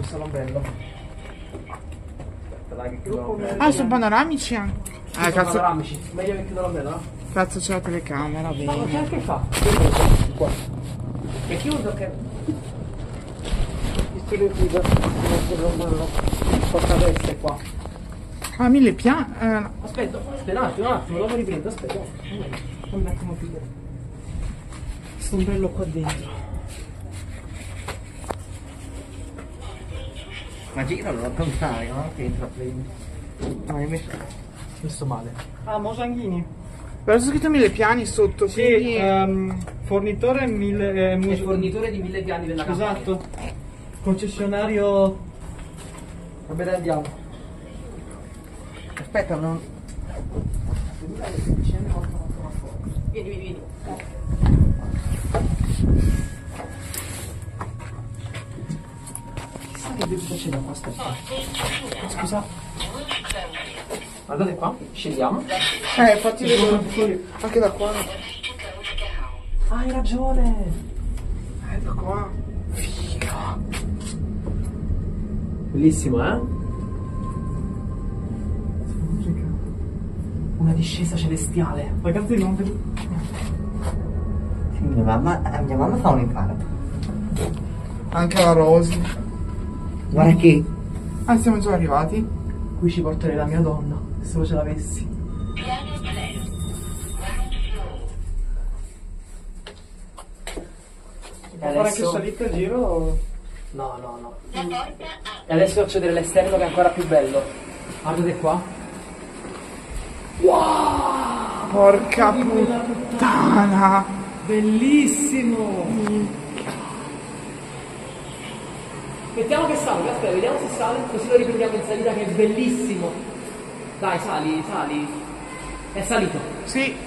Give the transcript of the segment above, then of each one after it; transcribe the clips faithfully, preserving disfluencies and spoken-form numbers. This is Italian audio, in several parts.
salon bello. Dai, che chiudo l'ombrello. Ah, sono panoramici anche. Eh, cazzo. Panoramici. Meglio che chiudo l'ombrello, no? Cazzo, c'è la telecamera, bene. Ma che anche fa? Qua. E chiudo che... Il stile chiudo. L'ombrello. Porta veste qua. Ah, mille piani. Eh. Aspetta, aspetta un attimo, un attimo, lo riprendo, aspetta. Un attimo più. Questo ombrello qua dentro. Ma giralo al contrario, no? Che entra prima. No, hai messo... messo male. Ah, Mosanghini. Però c'è scritto mille piani sotto, Sì, quindi... um, fornitore mille... Eh, È fornitore di mille piani della casa. Esatto. Concessionario... Vabbè, dai, andiamo. Aspetta, non... Vieni, vieni, vieni. Chissà che bevuta c'è da qua, aspetta. Scusa. Guardate qua, scendiamo. Eh, infatti vedo anche da qua. Ah, hai ragione. Eh, da qua. Figa. Bellissimo, eh? Una discesa celestiale. Ragazzi, non vedo... Sì, mia mamma, mia mamma fa un infarto. Anche la Rosy. Guarda che... Ah, siamo già arrivati? Qui ci porterei la mia donna, se solo ce l'avessi. Piano zero. E Può fare anche adesso... salita a giro? No, no, no. La porta E adesso faccio vedere l'esterno che è ancora più bello. Guardate qua. Wow! Porca puttana! Bellissimo! Mettiamo che sale, aspetta, vediamo se sale, così lo riprendiamo in salita che è bellissimo. Dai, sali, sali. È salito. Sì.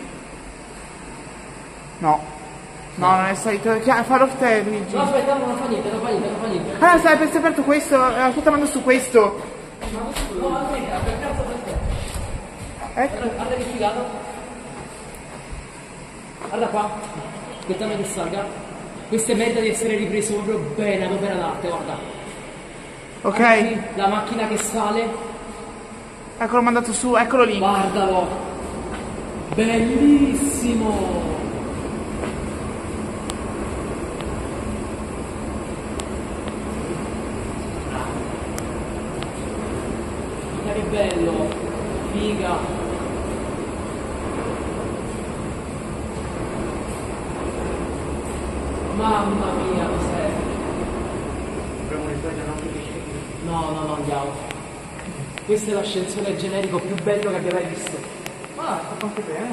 No. No, non è salito. Perché farò te, Luigi. No, aspetta, non fa niente, non fa niente, non fa niente. Ah, sai, per aperto questo. La sto andando su questo. No, aspetta, per cazzo per te. Ecco. Guarda, guarda che figata. Guarda qua. Aspettiamo che salga. Questo merita di essere ripreso proprio bene ad opera d'arte, guarda. Ok. Guarda qui, la macchina che sale. Eccolo mandato su, eccolo lì. Guardalo. Bellissimo. Figa, che bello. Figa. Mamma mia, cos'è? No, no, no, andiamo. Questo è l'ascensore generico più bello che abbia mai visto. Ah, sta fatto bene.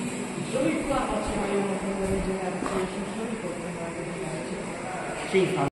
Solo in qua facciamo Sì,